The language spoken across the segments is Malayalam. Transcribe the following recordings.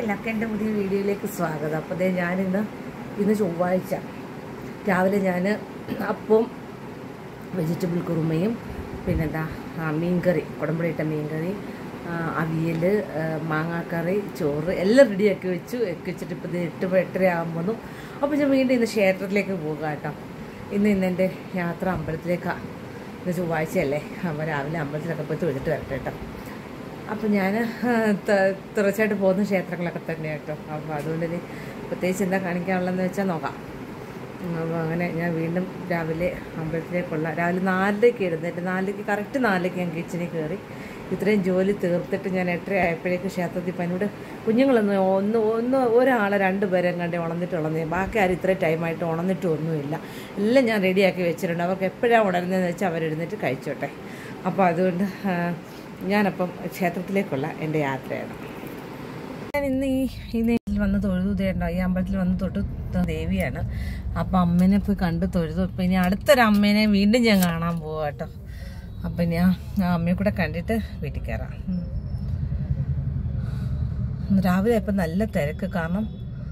എല്ലാവർക്കും എൻ്റെ പുതിയ വീഡിയോയിലേക്ക് സ്വാഗതം. അപ്പോൾ ഇന്ന് ചൊവ്വാഴ്ച രാവിലെ ഞാൻ അപ്പം വെജിറ്റബിൾ കുറുമയും പിന്നെന്താ മീൻകറി, കുടമ്പുളിയിട്ട മീൻകറി, അവിയൽ, മാങ്ങാക്കറി, ചോറ് എല്ലാം റെഡിയാക്കി വെച്ചിട്ട് ഇപ്പോൾ 8 ആകുമ്പോൾ. അപ്പോൾ ഞാൻ വീണ്ടും ഇന്ന് ക്ഷേത്രത്തിലേക്ക് പോകുക കേട്ടോ. ഇന്ന് എൻ്റെ യാത്ര അമ്പലത്തിലേക്കാണ്. ഇന്ന് ചൊവ്വാഴ്ചയല്ലേ, അപ്പോൾ രാവിലെ അമ്പലത്തിലൊക്കെ പോയി തൊഴുതിട്ട് വരട്ടെ കേട്ടോ. അപ്പോൾ ഞാൻ തീർച്ചയായിട്ടും പോകുന്ന ക്ഷേത്രങ്ങളൊക്കെ തന്നെ കേട്ടോ. അപ്പോൾ അതുകൊണ്ട് ഇനി പ്രത്യേകിച്ച് എന്താ കാണിക്കാനുള്ളതെന്ന് വെച്ചാൽ നോക്കാം. അപ്പോൾ അങ്ങനെ ഞാൻ വീണ്ടും രാവിലെ അമ്പലത്തിലേക്കുള്ള രാവിലെ 4:00 എഴുന്നേറ്റ് 4:00 കറക്റ്റ് 4:00 ഞാൻ കിച്ചണിൽ കയറി ഇത്രയും ജോലി തീർത്തിട്ട് ഞാൻ 8:30 ആയപ്പോഴേക്ക് ക്ഷേത്രത്തിൽ പനിയോട് കുഞ്ഞുങ്ങളൊന്നും ഒരാളെ 2 പേരെ കണ്ടേ ഉണർന്നിട്ടുള്ളതേ, ബാക്കി ആരും ഇത്രയും ടൈമായിട്ട് ഉണർന്നിട്ടൊന്നുമില്ല. എല്ലാം ഞാൻ റെഡിയാക്കി വെച്ചിട്ടുണ്ട്. അവർക്ക് എപ്പോഴാണ് ഉണരുന്നതെന്ന് വെച്ചാൽ അവരെഴുന്നേറ്റ് കഴിച്ചോട്ടെ. അപ്പോൾ അതുകൊണ്ട് ഞാനപ്പം ക്ഷേത്രത്തിലേക്കുള്ള എൻ്റെ യാത്രയാണ്. ഞാൻ ഇന്ന് ഈ നേരിൽ വന്ന് തൊഴുതേണ്ട ഈ അമ്പലത്തിൽ വന്ന് തൊട്ട് ദേവിയാണ്. അപ്പം അമ്മേനെ പോയി കണ്ട് തൊഴുതു. ഇപ്പം ഇനി അടുത്തൊരു അമ്മേനെ വീണ്ടും ഞാൻ കാണാൻ പോവാം കേട്ടോ. അപ്പം ഞാൻ അമ്മയെ കൂടെ കണ്ടിട്ട് വീട്ടിൽ കയറാം. രാവിലെ ഇപ്പം നല്ല തിരക്ക്, കാരണം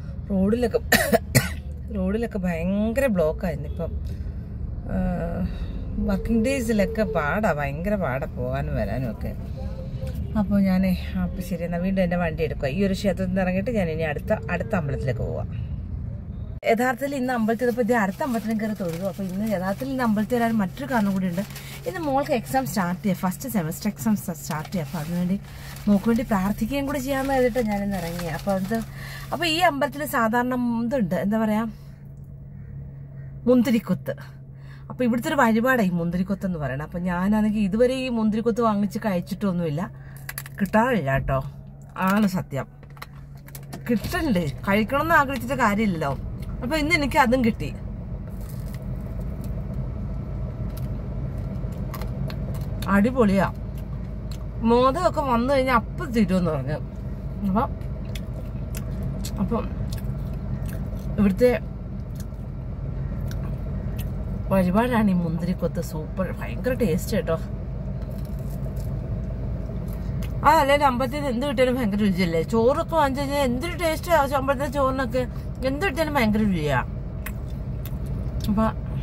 റോഡിലൊക്കെ ഭയങ്കര ബ്ലോക്കായിരുന്നു. ഇപ്പം വർക്കിംഗ് ഡേയ്സിലൊക്കെ ഭയങ്കര പാടാണ് പോകാനും വരാനും ഒക്കെ. അപ്പോൾ അപ്പോൾ ശരി എന്നാൽ വീണ്ടും എൻ്റെ വണ്ടി എടുക്കുക. ഈ ഒരു ക്ഷേത്രത്തിൽ നിന്ന് ഇറങ്ങിയിട്ട് ഞാൻ ഇനി അടുത്ത അമ്പലത്തിലേക്ക് പോവാം. യഥാർത്ഥത്തിൽ ഇന്ന് അമ്പലത്തിൽ ഇപ്പോൾ അടുത്ത അമ്പലത്തിലും കയറി തൊഴുതു. അപ്പോൾ യഥാർത്ഥത്തിൽ ഇന്ന് അമ്പലത്തിൽ വരാൻ മറ്റൊരു കാരണം കൂടി ഉണ്ട്. ഇന്ന് മോൾക്ക് എക്സാം സ്റ്റാർട്ട് ചെയ്യുക, ഫസ്റ്റ് സെമസ്റ്റർ എക്സാം സ്റ്റാർട്ട് ചെയ്യുക. അപ്പോൾ അതിനുവേണ്ടി മോൾക്ക് വേണ്ടി പ്രാർത്ഥിക്കുകയും കൂടി ചെയ്യാമെന്ന് കരുതിയിട്ട് ഞാനിന്ന് ഇറങ്ങി. അപ്പോൾ ഈ അമ്പലത്തിൽ സാധാരണ ഇതുണ്ട്, എന്താ പറയുക, മുന്തിരിക്കൊത്ത്. അപ്പോൾ ഇവിടുത്തെ ഒരു വഴിപാടാണ് ഈ മുന്തിരിക്കൊത്ത് എന്ന് പറയണം. അപ്പോൾ ഞാനാണെങ്കിൽ ഇതുവരെ ഈ മുന്തിരിക്കൊത്ത് വാങ്ങിച്ച് കഴിച്ചിട്ടൊന്നുമില്ല, കിട്ടാറില്ല കേട്ടോ. ആണ് സത്യം, കിട്ടണ്ടേ, കഴിക്കണമെന്ന് ആഗ്രഹിച്ചിട്ട് കാര്യമില്ലല്ലോ. അപ്പോൾ ഇന്ന് എനിക്ക് അതും കിട്ടി. അടിപൊളിയാ. മോദമൊക്കെ വന്നു കഴിഞ്ഞാൽ അപ്പം തരുമെന്ന് പറഞ്ഞു. അപ്പം ഇവിടുത്തെ വഴിപാടാണ് ഈ മുന്തിരിക്കൊത്ത്. സൂപ്പർ, ഭയങ്കര ടേസ്റ്റ് കേട്ടോ. അതല്ലേ അമ്പലത്തിൽ എന്ത് കിട്ടിയാലും ഭയങ്കര രുചിയല്ലേ. ചോറൊക്കെ വാങ്ങിച്ചു കഴിഞ്ഞാൽ എന്തൊരു ടേസ്റ്റ് ആവശ്യം. അമ്പലത്തിലെ ചോറിനൊക്കെ എന്ത് കിട്ടിയാലും ഭയങ്കര രുചിയാ. അപ്പൊ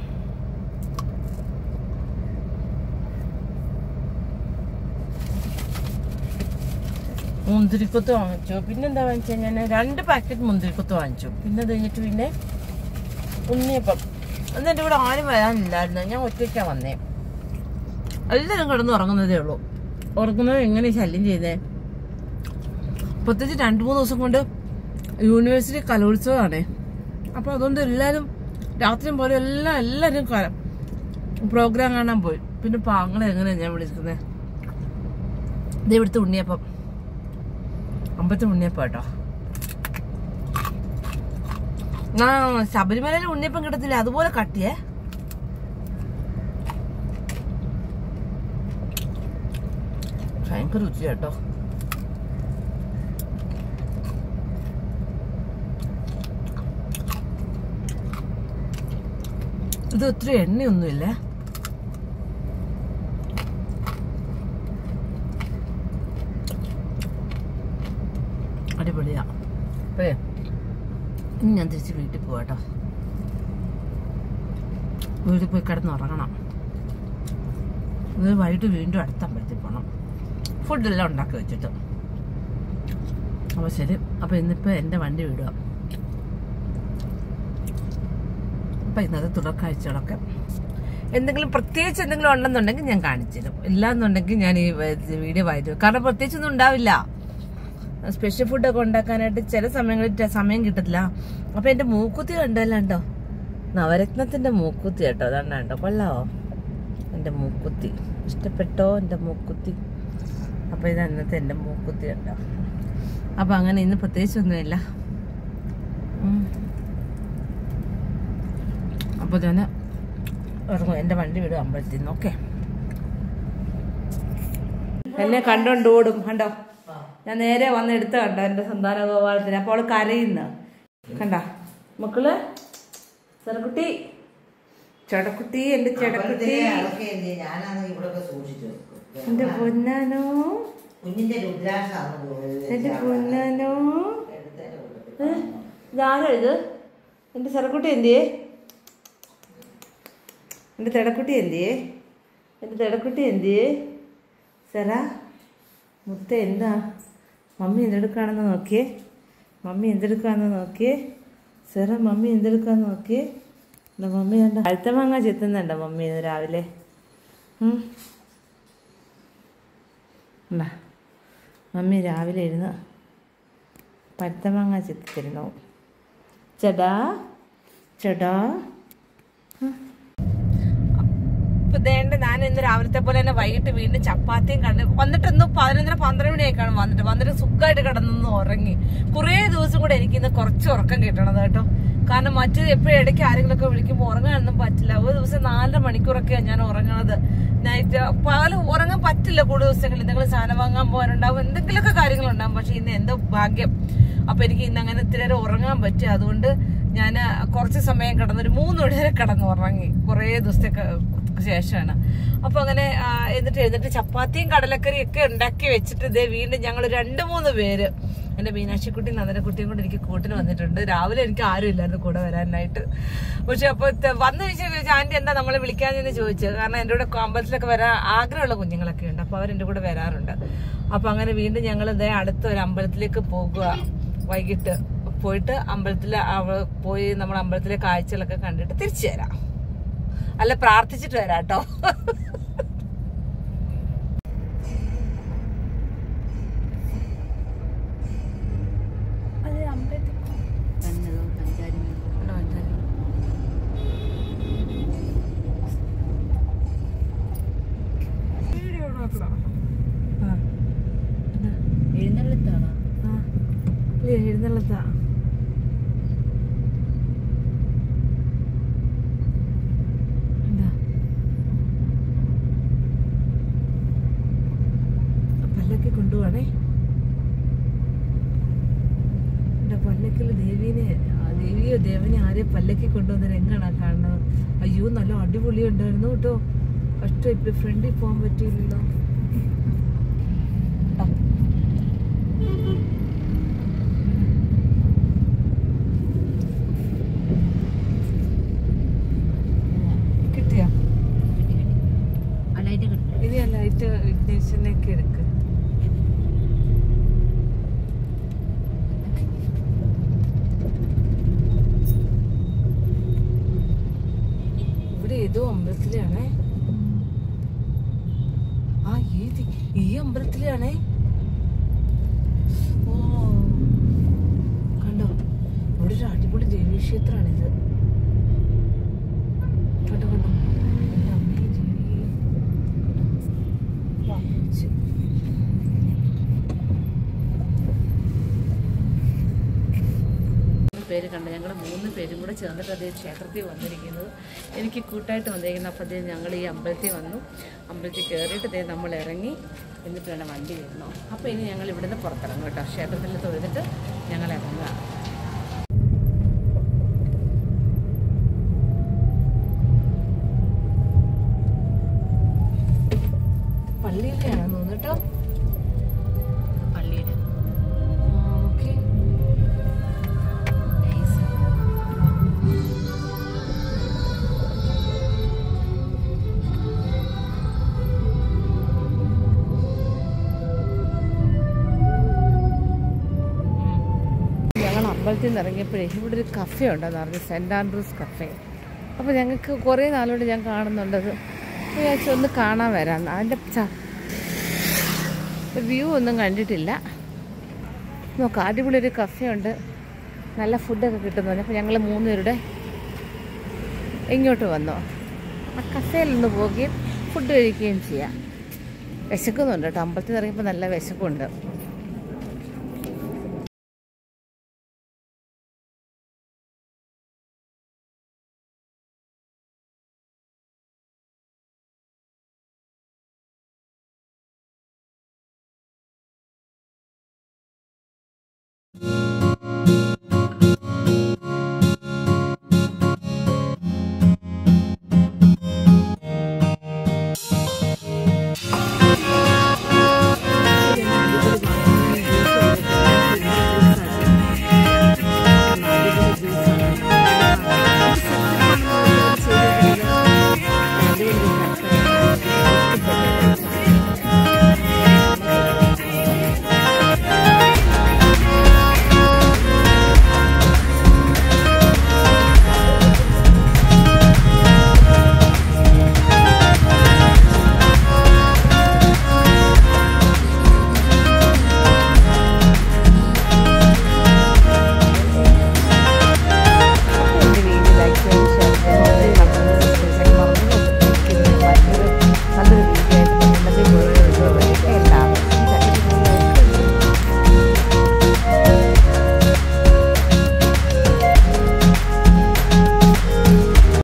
മുന്തിരിക്കൊത്ത് വാങ്ങിച്ചു. പിന്നെന്താ വാങ്ങിച്ചു കഴിഞ്ഞാൽ 2 പാക്കറ്റ് മുന്തിരിക്കൊത്ത് വാങ്ങിച്ചു. പിന്നെ അത് കഴിഞ്ഞിട്ട് പിന്നെ ഉണ്ണിയപ്പം. അന്ന് എൻ്റെ കൂടെ ആരും വരാനില്ലായിരുന്നു, ഞാൻ ഒറ്റയ്ക്കാണ് വന്നേ. എല്ലാവരും കിടന്ന് ഉറങ്ങുന്നതേ ഉള്ളൂ. ഉറങ്ങുന്നത് എങ്ങനെ ശല്യം ചെയ്തേ. പ്രത്യേകിച്ച് 2-3 ദിവസം കൊണ്ട് യൂണിവേഴ്സിറ്റി കലോത്സവമാണ്. അപ്പോൾ അതുകൊണ്ട് എല്ലാവരും രാത്രിയും പോലെ എല്ലാവരും പ്രോഗ്രാം കാണാൻ പോയി. പിന്നെ പാങ്ങളെ എങ്ങനെയാണ് ഞാൻ വിളിക്കുന്നത്. ഇത് ഇവിടുത്തെ ഉണ്ണിയപ്പം, അമ്പലത്തെ ഉണ്ണിയപ്പം കേട്ടോ. ശബരിമലയിൽ ഉണ്ണിയപ്പം കിട്ടത്തില്ല, അതുപോലെ കട്ടിയേ. ഭയങ്കര രുചി കേട്ടോ. ഇത് ഒത്തിരി എണ്ണയൊന്നുമില്ല. അടിപൊളിയാ. അപ്പേ ഇനി ഞാൻ തിരിച്ച് വീട്ടിൽ പോവാട്ടോ. വീട്ടിൽ പോയി കിടന്നുറങ്ങണം. വൈകിട്ട് വീണ്ടും അടുത്ത അമ്പലത്തിൽ പോകണം, ഫുഡെല്ലാം ഉണ്ടാക്കി വെച്ചിട്ട്. അപ്പോൾ ശരി. അപ്പോൾ ഇന്നിപ്പോൾ എൻ്റെ വണ്ടി വിടുക. അപ്പോൾ ഇന്നത്തെ തുടർക്കാഴ്ചകളൊക്കെ പ്രത്യേകിച്ച് എന്തെങ്കിലും ഉണ്ടെന്നുണ്ടെങ്കിൽ ഞാൻ കാണിച്ചു തരും. ഇല്ലാന്നുണ്ടെങ്കിൽ ഞാൻ ഈ വീഡിയോ വായിച്ചു, കാരണം പ്രത്യേകിച്ചൊന്നും ഉണ്ടാവില്ല. സ്പെഷ്യൽ ഫുഡൊക്കെ ഉണ്ടാക്കാനായിട്ട് ചില സമയങ്ങളിൽ സമയം കിട്ടത്തില്ല. അപ്പോൾ എൻ്റെ മൂക്കുത്തി കണ്ടല്ലോ, നവരത്നത്തിൻ്റെ മൂക്കുത്തി കേട്ടോ. അതാണ് കേട്ടോ, കൊള്ളാവോ എൻ്റെ മൂക്കുത്തി? ഇഷ്ടപ്പെട്ടോ എൻ്റെ മൂക്കുത്തി? അപ്പോൾ ഇത് അന്നത്തെ എൻ്റെ മൂക്കുത്തി കേട്ടോ. അപ്പോൾ അങ്ങനെ ഇന്ന് പ്രത്യേകിച്ചൊന്നുമില്ല. അപ്പോൾ ഞാൻ ഇറങ്ങും, എൻ്റെ വണ്ടി വിടും അമ്പലത്തിൽ നിന്ന്. ഓക്കെ, എന്നെ കണ്ടോണ്ട് ഓടും കണ്ടോ. ഞാൻ നേരെ വന്ന് എടുത്ത കണ്ടോ എൻ്റെ സന്താന ഗോപാലത്തിന്. അപ്പോൾ അവള് കരയുന്ന കണ്ട മക്കള്. ചെറുക്കുട്ടി, ചെടക്കുട്ടി, എൻ്റെ ചെടക്കുട്ടി, എൻ്റെ പൊന്നാനോ, എന്റെ പൊന്നാനോ. ഞാനോ ഇത്? എൻ്റെ ചെറുക്കുട്ടി എന്തിയേ? എൻ്റെ തിടക്കുട്ടി എന്തിയേ? എൻ്റെ തിടക്കുട്ടി എന്തിയേ? സെറ മുത്ത എന്താ? മമ്മി എന്തെടുക്കുകയാണെന്ന് നോക്കിയേ. മമ്മി എന്തെടുക്കുകയാണെന്ന് നോക്കിയേ. സെറ മമ്മി എന്തെടുക്കുകയെന്ന് നോക്കിയേ. എന്താ മമ്മി കണ്ട അഴുത്തമാങ്ങ ചെത്തുന്നുണ്ടോ മമ്മി ഇന്ന് രാവിലെ? എന്താ മമ്മി രാവിലെ ഇരുന്ന് പഴുത്തമാങ്ങ ചെത്തിരുന്നു. ചേടാ ചേടാ. ദേണ്ട ഞാൻ ഇന്ന് രാവിലത്തെ പോലെ തന്നെ വൈകിട്ട് വീണ്ടും ചപ്പാത്തിയും വന്നിട്ട് ഇന്ന് 11-12 മണിയായിക്കാണ് വന്നിട്ട് സുഖമായിട്ട് കിടന്നൊന്ന് ഉറങ്ങി. കുറേ ദിവസം കൂടെ എനിക്ക് ഇന്ന് കുറച്ച് ഉറക്കം കിട്ടണത് കേട്ടോ. കാരണം മറ്റേത് എപ്പോഴും ഇടയ്ക്ക് ആരെങ്കിലുമൊക്കെ വിളിക്കുമ്പോൾ ഉറങ്ങാനൊന്നും പറ്റില്ല. ഒരു ദിവസം 4 മണിക്കൂറൊക്കെയാണ് ഞാൻ ഉറങ്ങണത്. നൈറ്റ് പകല് ഉറങ്ങാൻ പറ്റില്ല. കൂടുതൽ ദിവസങ്ങളിൽ എന്തെങ്കിലും സാധനം വാങ്ങാൻ പോകാനുണ്ടാവും, എന്തെങ്കിലുമൊക്കെ കാര്യങ്ങളുണ്ടാവും. പക്ഷെ ഇന്ന് എന്തോ ഭാഗ്യം. അപ്പൊ എനിക്ക് ഇന്ന് അങ്ങനെ ഇത്തിരി നേരം ഉറങ്ങാൻ പറ്റി. അതുകൊണ്ട് ഞാൻ കുറച്ച് സമയം കിടന്നൊരു 3 മണി വരെ കിടന്ന് ഉറങ്ങി. കുറേ ദിവസത്തെ ശേഷമാണ്. അപ്പൊ അങ്ങനെ എന്നിട്ട് ചപ്പാത്തിയും കടലക്കറിയും ഒക്കെ ഉണ്ടാക്കി വെച്ചിട്ട് ഇതേ വീണ്ടും ഞങ്ങൾ 2-3 പേര്, എന്റെ മീനാക്ഷിക്കുട്ടി നന്ദനക്കുട്ടിയും കൂടെ എനിക്ക് കൂട്ടിന് വന്നിട്ടുണ്ട്. രാവിലെ എനിക്ക് ആരും ഇല്ലായിരുന്നു കൂടെ വരാനായിട്ട്. പക്ഷെ അപ്പൊ വന്നു ചോദിച്ചു ആന്റി എന്താ നമ്മളെ വിളിക്കാഞ്ഞെന്ന് ചോദിച്ചു. കാരണം എൻ്റെ കൂടെ അമ്പലത്തിലൊക്കെ വരാൻ ആഗ്രഹമുള്ള കുഞ്ഞുങ്ങളൊക്കെ ഉണ്ട്. അപ്പൊ അവരെന്റെ കൂടെ വരാറുണ്ട്. അപ്പൊ അങ്ങനെ വീണ്ടും ഞങ്ങൾ ഇതേ അടുത്ത ഒരു അമ്പലത്തിലേക്ക് പോകുക. വൈകിട്ട് പോയിട്ട് പോയി നമ്മൾ അമ്പലത്തിലെ കാഴ്ചകളൊക്കെ കണ്ടിട്ട് തിരിച്ചു വരാം. അല്ല, പ്രാർത്ഥിച്ചിട്ട് വരാം കേട്ടോ. എഴുന്നള്ളത്താ. പല്ലക്കി കൊണ്ടുപോവാണേ. എന്റെ പല്ലക്കിൽ ദേവിയോ ദേവനെ ആരെയും പല്ലക്കി കൊണ്ടുവന്നത് എങ്ങാണാ കാണുന്നത്? അയ്യോ നല്ല അടിപൊളി ഉണ്ടായിരുന്നു കേട്ടോ. കഷ്ടം ഇപ്പൊ ഫ്രണ്ടിൽ പോകാൻ പറ്റിയില്ലല്ലോ. കിട്ടിയോ? ഇനി ആ ലൈറ്റ് ഇഗ്നിഷനൊക്കെ എടുക്ക്. ഇവിടെ ഏതോ അമ്പലത്തിലാണേ. ഈ അമ്പലത്തിലാണേ. ഓ കണ്ടോ, ഇവിടെ ഒരു അടിപൊളി ദേവീക്ഷേത്രമാണിത്. കണ്ടോ കണ്ടോ, എൻ്റെ അമ്മേ ദേവി. പേര് കണ്ട ഞങ്ങൾ 3 പേരും കൂടെ ചേർന്നിട്ട് അതേ ക്ഷേത്രത്തിൽ വന്നിരിക്കുന്നത്. എനിക്ക് കൂട്ടായിട്ട് വന്നിരിക്കുന്നത്. അപ്പോൾ അതേ ഞങ്ങൾ ഈ അമ്പലത്തിൽ വന്നു. അമ്പലത്തിൽ കയറിയിട്ട് അതേ നമ്മൾ ഇറങ്ങി. എന്നിട്ട് വേണം വണ്ടി വരുന്നു. അപ്പോൾ ഇനി ഞങ്ങൾ ഇവിടുന്ന് പുറത്തിറങ്ങും കേട്ടോ. ക്ഷേത്രത്തിൽ തൊഴുതിട്ട് ഞങ്ങൾ ഇറങ്ങുക. പള്ളിയിലെയാണെന്ന് തോന്നുന്നു കേട്ടോ. പള്ളിയുടെ ഓക്കെ. ഞങ്ങൾ അമ്പലത്തിൽ നിന്ന് ഇറങ്ങിയപ്പോഴേ ഇവിടെ ഒരു കഫേ ഉണ്ടെന്ന് പറഞ്ഞു, സെൻറ് ആൻഡ്രൂസ് കഫേ. അപ്പോൾ ഞങ്ങൾക്ക് കുറേ നാളുകൊണ്ട് ഞാൻ കാണുന്നുണ്ടത്. വിചാരിച്ചു ഒന്ന് കാണാൻ വരാം. അതിൻ്റെ വ്യൂ ഒന്നും കണ്ടിട്ടില്ല. നോക്കാം, അടിപൊളി ഒരു കഫേ ഉണ്ട്, നല്ല ഫുഡൊക്കെ കിട്ടുന്നു. അപ്പോൾ ഞങ്ങൾ 3 പേരുടെ ഇങ്ങോട്ട് വന്നു. ആ കഫേയിലൊന്ന് പോവുകയും ഫുഡ് കഴിക്കുകയും ചെയ്യാം. വിശക്കുന്നുണ്ട് കേട്ടോ. അമ്പലത്തിൽ നിന്ന് ഇറങ്ങിയപ്പോൾ നല്ല വിശക്കുണ്ട്.